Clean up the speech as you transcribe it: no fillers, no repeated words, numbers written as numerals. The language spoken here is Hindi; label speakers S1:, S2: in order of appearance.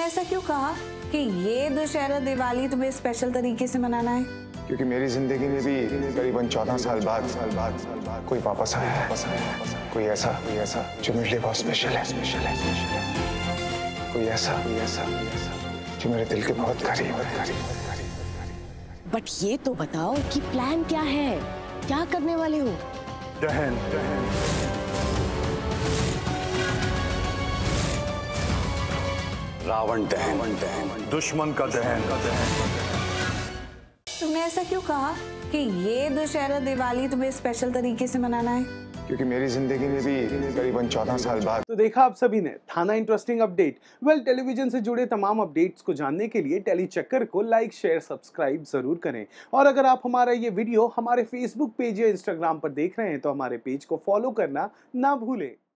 S1: ऐसा क्यों कहा कि ये दशहरा दिवाली तुम्हें स्पेशल तरीके से मनाना है?
S2: क्योंकि मेरी जिंदगी में भी करीबन 14 साल बाद कोई वापस आया, कोई ऐसा जो मेरे लिए बहुत स्पेशल है, कोई ऐसा जो मेरे दिल के बहुत करीब है।
S3: बट ये तो बताओ कि प्लान क्या है, क्या करने वाले हो?
S2: दहन
S4: रावण दहन,
S2: दुश्मन का दहन।
S1: तुमने ऐसा क्यों कहा कि ये दशहरा दिवाली तुम्हें स्पेशल तरीके से मनाना है?
S2: क्योंकि मेरी जिंदगी में भी करीबन 14 साल बाद।
S5: तो देखा आप सभी ने थाना इंटरेस्टिंग अपडेट। टेलीविजन से जुड़े तमाम अपडेट्स को जानने के लिए टेली चक्कर को लाइक शेयर सब्सक्राइब जरूर करें। और अगर आप हमारा ये वीडियो हमारे फेसबुक पेज या इंस्टाग्राम पर देख रहे हैं तो हमारे पेज को फॉलो करना ना भूलें।